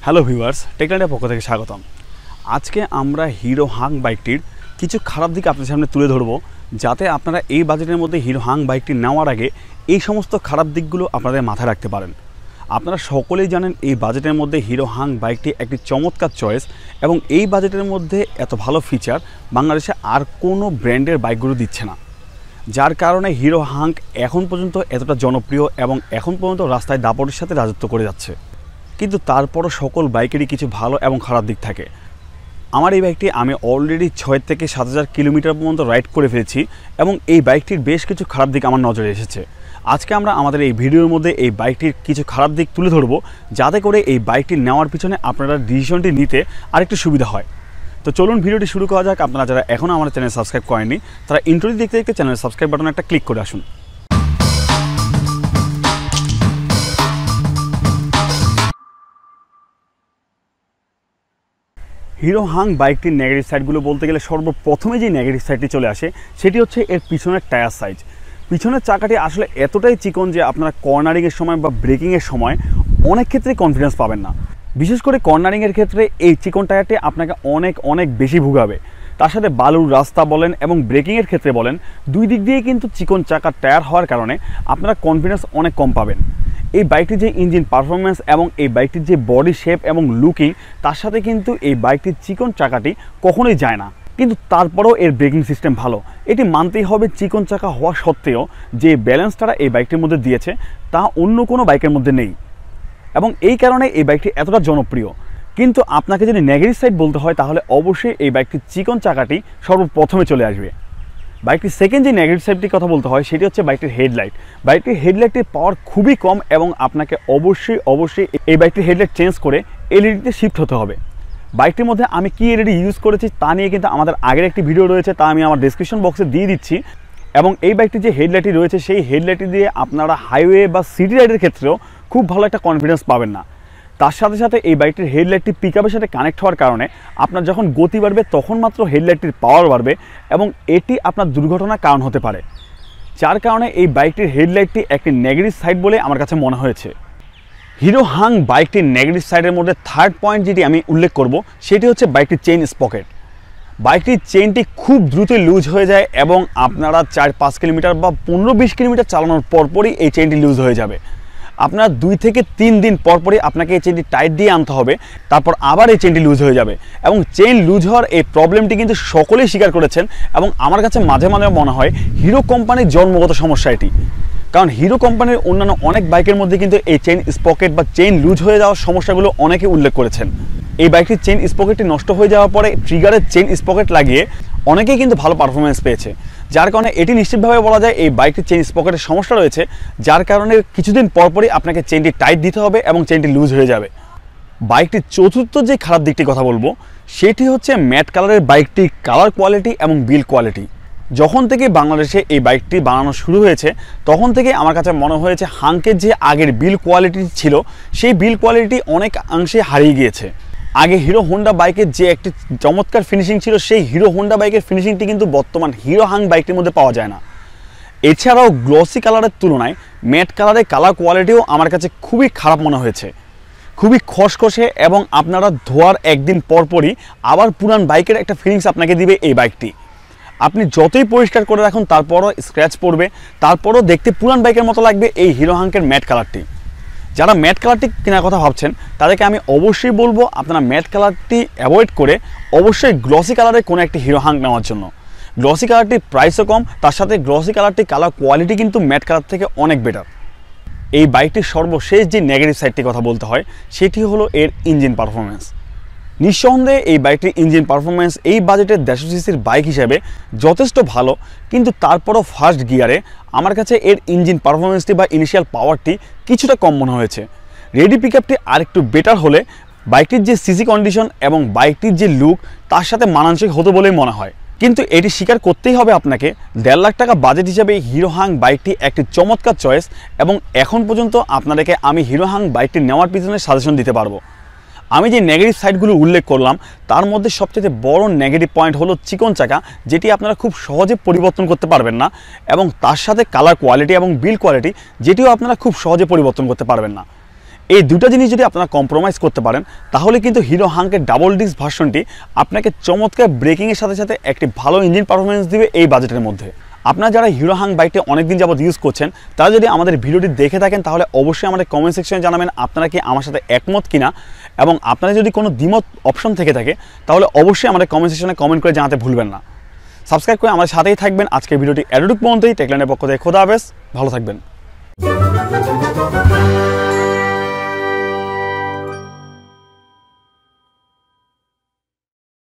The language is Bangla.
হ্যালো ভিউয়ার্স, টেকল্যান্ডের পক্ষ থেকে স্বাগতম। আজকে আমরা হিরো হাং বাইকটির কিছু খারাপ দিক আপনাদের সামনে তুলে ধরবো, যাতে আপনারা এই বাজেটের মধ্যে হিরো হাং বাইকটি নেওয়ার আগে এই সমস্ত খারাপ দিকগুলো আপনাদের মাথায় রাখতে পারেন। আপনারা সকলেই জানেন এই বাজেটের মধ্যে হিরো হাং বাইকটি একটি চমৎকার চয়েস, এবং এই বাজেটের মধ্যে এত ভালো ফিচার বাংলাদেশে আর কোনো ব্র্যান্ডের বাইকগুলো দিচ্ছে না, যার কারণে হিরো হাং এখন পর্যন্ত এতটা জনপ্রিয় এবং এখন পর্যন্ত রাস্তায় দাপটের সাথে রাজত্ব করে যাচ্ছে। কিন্তু তারপরও সকল বাইকেরই কিছু ভালো এবং খারাপ দিক থাকে। আমার এই বাইকটি আমি অলরেডি 6 থেকে 7,000 কিলোমিটার পর্যন্ত রাইড করে ফেলেছি, এবং এই বাইকটির বেশ কিছু খারাপ দিক আমার নজরে এসেছে। আজকে আমরা আমাদের এই ভিডিওর মধ্যে এই বাইকটির কিছু খারাপ দিক তুলে ধরবো, যাতে করে এই বাইকটি নেওয়ার পিছনে আপনারা ডিসিশনটি নিতে আরেকটু সুবিধা হয়। তো চলুন ভিডিওটি শুরু করা যাক। আপনারা যারা এখনও আমার চ্যানেল সাবস্ক্রাইব করেননি, তারা ইন্ট্রোটি দেখতে দেখতে চ্যানেলের সাবস্ক্রাইব বাটনে একটা ক্লিক করে আসুন। হিরো হাং বাইকটির নেগেটিভ সাইডগুলো বলতে গেলে সর্বপ্রথমে যে নেগেটিভ সাইডটি চলে আসে সেটি হচ্ছে এর পিছনের টায়ার সাইজ। পিছনের চাকাটি আসলে এতটাই চিকন যে আপনারা কর্নারিংয়ের সময় বা ব্রেকিংয়ের সময় অনেক ক্ষেত্রে কনফিডেন্স পাবেন না। বিশেষ করে কর্নারিংয়ের ক্ষেত্রে এই চিকন টায়ারটি আপনাকে অনেক বেশি ভুগাবে। তার সাথে বালুর রাস্তা বলেন এবং ব্রেকিংয়ের ক্ষেত্রে বলেন, দুই দিক দিয়ে কিন্তু চিকন চাকার টায়ার হওয়ার কারণে আপনারা কনফিডেন্স অনেক কম পাবেন। এই বাইকটির যে ইঞ্জিন পারফরমেন্স এবং এই বাইকটির যে বডি শেপ এবং লুকিং, তার সাথে কিন্তু এই বাইকটির চিকন চাকাটি কখনোই যায় না। কিন্তু তারপরেও এর ব্রেকিং সিস্টেম ভালো, এটি মানতেই হবে। চিকন চাকা হওয়া সত্ত্বেও যে ব্যালেন্সটা এই বাইকটির মধ্যে দিয়েছে তা অন্য কোনো বাইকের মধ্যে নেই, এবং এই কারণে এই বাইকটি এতটা জনপ্রিয়। কিন্তু আপনাকে যদি নেগেটিভ সাইড বলতে হয়, তাহলে অবশ্যই এই বাইকটির চিকন চাকাটি সর্বপ্রথমে চলে আসবে। বাইকটির সেকেন্ড যে নেগেটিভ সাইডটির কথা বলতে হয় সেটি হচ্ছে বাইকটির হেডলাইট। বাইকটির হেডলাইটটির পাওয়ার খুবই কম, এবং আপনাকে অবশ্যই এই বাইকটির হেডলাইট চেঞ্জ করে এলইডিতে শিফট হতে হবে। বাইকটির মধ্যে আমি কি এলইডি ইউজ করেছি তা নিয়ে কিন্তু আমাদের আগের একটি ভিডিও রয়েছে, তা আমি আমার ডেসক্রিপশন বক্সে দিয়ে দিচ্ছি। এবং এই বাইকটির যে হেডলাইটটি রয়েছে সেই হেডলাইটটি দিয়ে আপনারা হাইওয়ে বা সিটি রাইডের ক্ষেত্রেও খুব ভালো একটা কনফিডেন্স পাবেন না। তার সাথে সাথে এই বাইকটির হেডলাইটটি পিকআপের সাথে কানেক্ট হওয়ার কারণে আপনার যখন গতি বাড়বে তখন মাত্র হেডলাইটটির পাওয়ার বাড়বে, এবং এটি আপনার দুর্ঘটনার কারণ হতে পারে। যার কারণে এই বাইকটির হেডলাইটটি একটি নেগেটিভ সাইড বলে আমার কাছে মনে হয়েছে। হিরো হাং বাইকটির নেগেটিভ সাইডের মধ্যে থার্ড পয়েন্ট যেটি আমি উল্লেখ করব সেটি হচ্ছে বাইকটির চেইন স্পকেট। বাইকটির চেইনটি খুব দ্রুত লুজ হয়ে যায়, এবং আপনারা 4-5 কিলোমিটার বা 15-20 কিলোমিটার চালানোর পরপরই এই চেইনটি লুজ হয়ে যাবে। আপনার 2 থেকে 3 দিন পরপরই আপনাকে এই চেইনটি টাইট দিয়ে আনতে হবে, তারপর আবার এই চেইনটি লুজ হয়ে যাবে। এবং চেইন লুজ হওয়ার এই প্রবলেমটি কিন্তু সকলেই স্বীকার করেছেন, এবং আমার কাছে মাঝে মাঝে মনে হয় হিরো কোম্পানির জন্মগত সমস্যা এটি। কারণ হিরো কোম্পানির অন্যান্য অনেক বাইকের মধ্যে কিন্তু এই চেইন স্পকেট বা চেইন লুজ হয়ে যাওয়ার সমস্যাগুলো অনেকে উল্লেখ করেছেন। এই বাইকটির চেইন স্পকেটটি নষ্ট হয়ে যাওয়ার পরে ট্রিগারের চেইন স্পকেট লাগিয়ে অনেকেই কিন্তু ভালো পারফরমেন্স পেয়েছে, যার কারণে এটি নিশ্চিতভাবে বলা যায় এই বাইকটির চেইন স্পকেটের সমস্যা রয়েছে, যার কারণে কিছুদিন পরপরই আপনাকে চেইনটি টাইট দিতে হবে এবং চেইনটি লুজ হয়ে যাবে। বাইকটির চতুর্থ যে খারাপ দিকটি কথা বলবো সেটি হচ্ছে ম্যাট কালারের বাইকটির কালার কোয়ালিটি এবং বিল্ড কোয়ালিটি। যখন থেকে বাংলাদেশে এই বাইকটি বানানো শুরু হয়েছে তখন থেকে আমার কাছে মনে হয়েছে হাংকের যে আগের বিল্ড কোয়ালিটি ছিল সেই বিল্ড কোয়ালিটি অনেকাংশে হারিয়ে গিয়েছে। আগে হিরো হোন্ডা বাইকের যে একটি চমৎকার ফিনিশিং ছিল, সেই হিরো হোন্ডা বাইকের ফিনিশিংটি কিন্তু বর্তমান হিরো হাং বাইকটির মধ্যে পাওয়া যায় না। এছাড়াও গ্লসি কালারের তুলনায় ম্যাট কালারের কালার কোয়ালিটিও আমার কাছে খুবই খারাপ মনে হয়েছে, খুবই খসখসে, এবং আপনারা ধোয়ার একদিন পরপরই আবার পুরান বাইকের একটা ফিলিংস আপনাকে দিবে এই বাইকটি। আপনি যতই পরিষ্কার করে রাখুন তারপরও স্ক্র্যাচ পড়বে, তারপরও দেখতে পুরান বাইকের মতো লাগবে এই হিরো হাংকের ম্যাট কালারটি। যারা ম্যাট কালারটি কেনার কথা ভাবছেন তাদেরকে আমি অবশ্যই বলবো আপনারা ম্যাট কালারটি অ্যাভয়েড করে অবশ্যই গ্লসি কালারের কোনো একটি হিরো হাং নেওয়ার জন্য। গ্লসি কালারটির প্রাইসও কম, তার সাথে গ্লসি কালারটি কালার কোয়ালিটি কিন্তু ম্যাট কালার থেকে অনেক বেটার। এই বাইকটির সর্বশেষ যে নেগেটিভ সাইডটির কথা বলতে হয় সেটি হলো এর ইঞ্জিন পারফরমেন্স। নিঃসন্দেহে এই বাইকটির ইঞ্জিন পারফরমেন্স এই বাজেটের 150 সিসির বাইক হিসেবে যথেষ্ট ভালো, কিন্তু তারপরও ফার্স্ট গিয়ারে আমার কাছে এর ইঞ্জিন পারফরমেন্সটি বা ইনিশিয়াল পাওয়ারটি কিছুটা কম মনে হয়েছে। রেডি পিকআপটি আরেকটু বেটার হলে বাইকটির যে সিসি কন্ডিশন এবং বাইকটির যে লুক তার সাথে মানানসই হতো বলেই মনে হয়। কিন্তু এটি স্বীকার করতেই হবে আপনাকে 1.5 লাখ টাকা বাজেট হিসেবে হিরো হাং বাইকটি একটি চমৎকার চয়েস, এবং এখন পর্যন্ত আপনাদেরকে আমি হিরো হাং বাইকটি নেওয়ার পিছনে সাজেশন দিতে পারবো। আমি যে নেগেটিভ সাইডগুলো উল্লেখ করলাম তার মধ্যে সবচেয়ে বড় নেগেটিভ পয়েন্ট হলো চিকন চাকা, যেটি আপনারা খুব সহজে পরিবর্তন করতে পারবেন না, এবং তার সাথে কালার কোয়ালিটি এবং বিল্ড কোয়ালিটি যেটিও আপনারা খুব সহজে পরিবর্তন করতে পারবেন না। এই দুটো জিনিস যদি আপনারা কম্প্রোমাইজ করতে পারেন তাহলে কিন্তু হিরো হাঙ্কের ডাবল ডিস্ক ভার্সনটি আপনাকে চমৎকার ব্রেকিংয়ের সাথে সাথে একটি ভালো ইঞ্জিন পারফরমেন্স দিবে এই বাজেটের মধ্যে। আপনারা যারা হিরো হাঙ্ক বাইকটি অনেকদিন যাবত ইউজ করছেন তারা যদি আমাদের ভিডিওটি দেখে থাকেন তাহলে অবশ্যই আমাদের কমেন্ট সেকশনে জানাবেন আপনারা কি আমার সাথে একমত কিনা, এবং আপনারা যদি কোনো দ্বিমত অপশন থেকে থাকে তাহলে অবশ্যই আমাদের কমেন্ট সেকশনে কমেন্ট করে জানাতে ভুলবেন না। সাবস্ক্রাইব করে আমাদের সাথেই থাকবেন। আজকের ভিডিওটি এতটুকু পর্যন্তই। টেকল্যান্ডের পক্ষ থেকে খোদা হাফেজ, ভালো থাকবেন।